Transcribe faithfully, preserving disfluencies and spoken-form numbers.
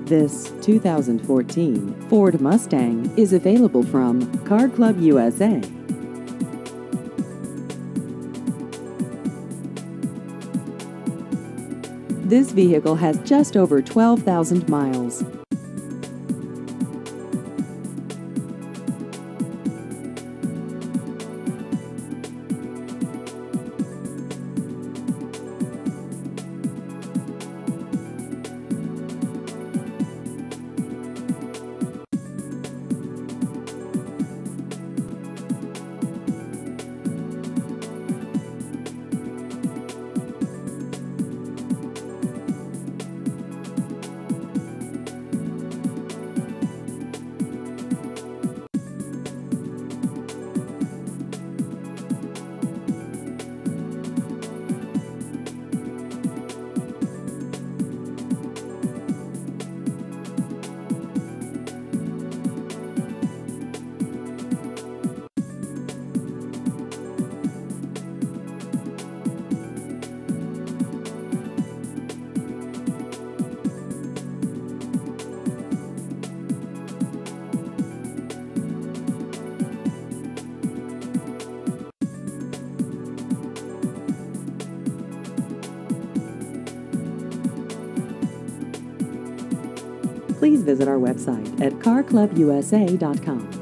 This two thousand fourteen Ford Mustang is available from Car Club U S A. This vehicle has just over twelve thousand miles. Please visit our website at car club u s a dot com.